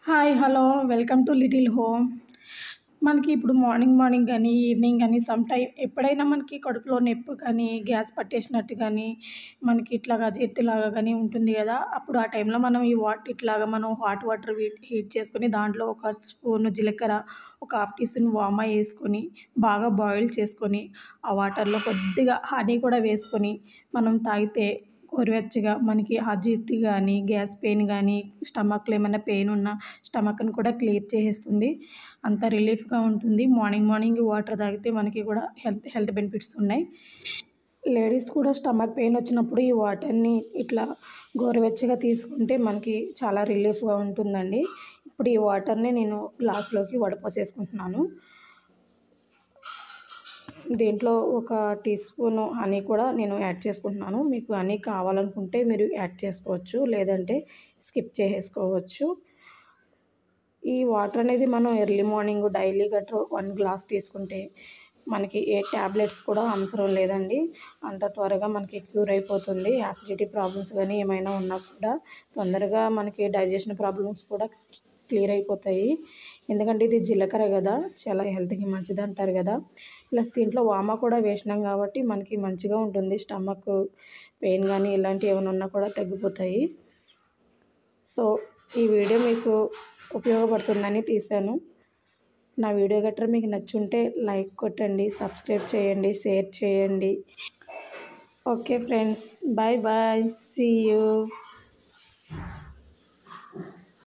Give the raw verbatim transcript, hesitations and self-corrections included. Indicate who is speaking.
Speaker 1: Hi! Hello! Welcome to little home. మనకి ఇప్పుడు morning morning గానీ, ఈవినింగ్ గానీ సమ్ టైమ్ ఎప్పుడైనా మనకి కడుపులో నొప్పి కానీ, గ్యాస్ పట్టేసినట్టు గానీ, మనకి ఇట్లాగా అజీర్తిలాగా గానీ ఉంటుంది గదా! అప్పుడు ఆ టైంలో మనం ఈ వాట్ ఇట్లాగా మనం హాట్ వాటర్ వీట్ హీట్ చేసుకొని, దాంట్లో ఒక స్పూను జీలకర్ర, ఒక హాఫ్ టీ స్పూన్ వామ యేసుకొని, బాగా బాయిల్ చేసుకొని, ఆ వాటర్‌లో కొద్దిగా హనీ కూడా వేసుకొని, మనం తాగితే గోరువెచ్చగా మనకి అజీర్తి గానీ, గ్యాస్ పెయిన్ గానీ, స్టమక్‌లో ఏమన్నా పెయిన్ ఉన్నా స్టమక్‌ని కూడా క్లియర్ చేసేస్తుంది. అంత రిలీఫ్‌గా ఉంటుంది. మార్నింగ్ మార్నింగ్ వాటర్ తాగితే మనకి కూడా హెల్త్ హెల్త్ బెనిఫిట్స్ ఉన్నాయి. లేడీస్ కూడా స్టమక్ పెయిన్ వచ్చినప్పుడు ఈ వాటర్‌ని ఇట్లా గోరువెచ్చగా తీసుకుంటే మనకి చాలా రిలీఫ్‌గా ఉంటుందండి. ఇప్పుడు ఈ వాటర్‌ని నేను గ్లాస్‌లోకి వడపోసేసుకుంటున్నాను. దీంట్లో ఒక టీ స్పూను హనీ కూడా నేను యాడ్ చేసుకుంటున్నాను. మీకు హనీ కావాలనుకుంటే మీరు యాడ్ చేసుకోవచ్చు. లేదంటే స్కిప్ చేసేసుకోవచ్చు. ఈ వాటర్ అనేది మనం ఎర్లీ మార్నింగ్ డైలీ గట్రా ఒక గ్లాస్ తీసుకుంటే మనకి ఏ టాబ్లెట్స్ కూడా అవసరం లేదండి. అంత త్వరగా మనకి క్యూర్ అయిపోతుంది. యాసిడిటీ ప్రాబ్లమ్స్ గానీ ఏమైనా ఉన్నా కూడా తొందరగా మనకి డైజెషన్ ప్రాబ్లమ్స్ కూడా క్లియర్ అయిపోతాయి. ఎందుకంటే ఇది జీలకర్ర గదా! చాలా హెల్త్‌కి మంచిదంటారు గదా! ప్లస్ దీంట్లో వామ కూడా వేసినాం కాబట్టి మనకి మంచిగా ఉంటుంది. స్టమక్ పెయిన్ గానీ ఇలాంటివి ఏమైనా ఉన్నా కూడా తగ్గిపోతాయి. సో, ఈ వీడియో మీకు ఉపయోగపడుతుందని తీశాను. నా వీడియో గట్రా మీకు నచ్చుంటే లైక్ కొట్టండి, సబ్స్క్రైబ్ చేయండి, షేర్ చేయండి. Okay friends. Bye bye. See you.